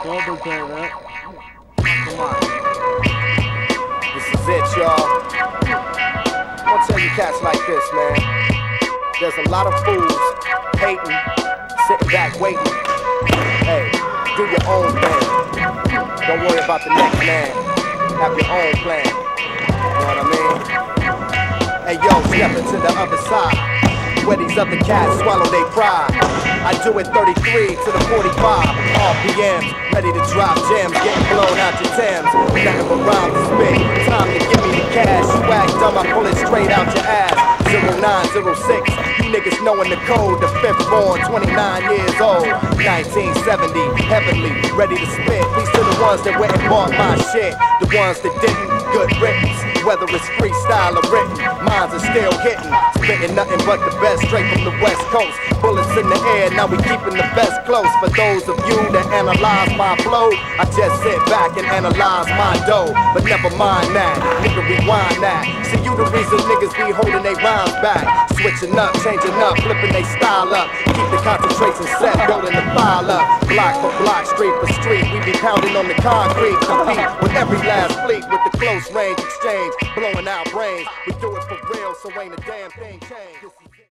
Double turn up. Come on. This is it, y'all. I'll tell you cats like this, man. There's a lot of fools hating, sitting back waiting. Hey, do your own thing. Don't worry about the next man. Have your own plan. You know what I mean? Hey, yo, step into the other side, where these other cats swallow their pride. I do it 33 to the 45 RPMs, ready to drop gems, getting blown out your Thames. Nothing but rhymes to spit, time to give me the cash. Swag dumb, I pull it straight out your ass. 0906, you niggas knowing the code. The fifth born, 29 years old, 1970, heavenly, ready to spit. These are the ones that went and bought my shit. The ones that didn't, good riddance. Whether it's freestyle or written, minds are still hitting. Spitting nothing but the best straight from the West Coast. Bullets in the air, now we keeping the best close. For those of you that analyze my flow, I just sit back and analyze my dough. But never mind that, nigga, rewind that. See, you the reason niggas be holding they rhymes back. Switching up, changing up, flipping they style up. Keep the concentration set, building the file up. Block for block, street for street, we be pounding on the concrete. Compete with every last fleet with the close range exchange. Blowing out brains, we do it for real, so ain't a damn thing changed.